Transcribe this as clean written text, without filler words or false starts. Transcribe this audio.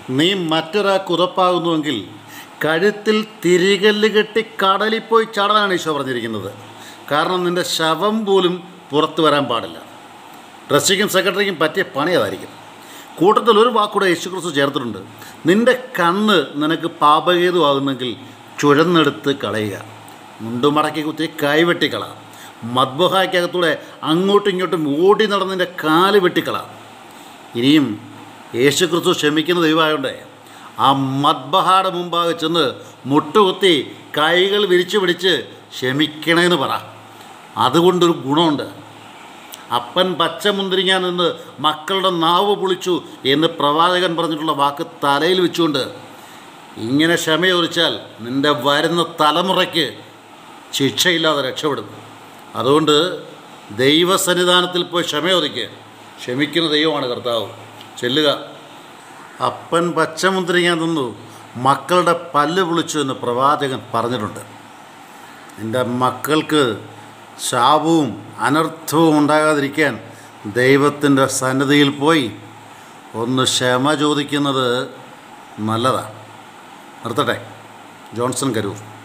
നീ മറ്റൊരാൾക്ക് ഉറപ്പാകുന്നുവെങ്കിൽ കഴുത്തിൽ തിരികല്ല് കെട്ടി കടലിൽ പോയി ചാടാനാണ് ഈശോ പറഞ്ഞിരിക്കുന്നത്. കാരണം നിൻ്റെ ശവം പോലും പുറത്തു വരാൻ പാടില്ല. ട്രസ്റ്റിക്കും സെക്രട്ടറിക്കും പറ്റിയ പണി അതായിരിക്കും. കൂട്ടത്തിൽ ഒരു വാക്കൂടെ യേശുക്രിസ്തു ചേർത്തിട്ടുണ്ട്. നിൻ്റെ കണ്ണ് നിനക്ക് പാപഹേതുവാകുന്നെങ്കിൽ ചുഴന്നെടുത്ത് കളയുക. മുണ്ടുമടക്കി കുത്തി കൈവെട്ടിക്കള. മദ്ബഹായ്ക്കകത്തൂടെ അങ്ങോട്ടും ഇങ്ങോട്ടും ഓടി നടന്നതിൻ്റെ കാല് വെട്ടിക്കള. ഇനിയും യേശുക്രിസ്തു ക്ഷമിക്കുന്ന ദൈവമായോണ്ടേ ആ മദ്ബഹായുടെ മുമ്പാകെ ചെന്ന് മുട്ടുകുത്തി കൈകൾ വിരിച്ചു പിടിച്ച് ക്ഷമിക്കണമെന്ന് പറ. അതുകൊണ്ടൊരു ഗുണമുണ്ട്. അപ്പൻ പച്ച മുന്തിരിങ്ങ നിന്ന് മക്കളുടെ നാവ് പൊളിച്ചു എന്ന് പ്രവാചകൻ പറഞ്ഞിട്ടുള്ള വാക്ക് തലയിൽ വെച്ചുകൊണ്ട് ഇങ്ങനെ ക്ഷമ ചോദിച്ചാൽ നിൻ്റെ വരുന്ന തലമുറയ്ക്ക് ശിക്ഷയില്ലാതെ രക്ഷപ്പെടും. അതുകൊണ്ട് ദൈവസന്നിധാനത്തിൽ പോയി ക്ഷമ ചോദിക്കുക. ക്ഷമിക്കുന്ന ദൈവമാണ് കർത്താവ്. ചെല്ലുക. അപ്പൻ പച്ചമുന്തിരിങ്ങ നിന്നു മക്കളുടെ പല്ല് പൊളിച്ചു എന്ന് പ്രവാചകൻ പറഞ്ഞിട്ടുണ്ട്. നിൻ്റെ മക്കൾക്ക് ശാപവും അനർത്ഥവും ഉണ്ടാകാതിരിക്കാൻ ദൈവത്തിൻ്റെ സന്നിധിയിൽ പോയി ഒന്ന് ക്ഷമ ചോദിക്കുന്നത് നല്ലതാണ്. നിർത്തട്ടെ. ജോൺസൺ കരൂർ.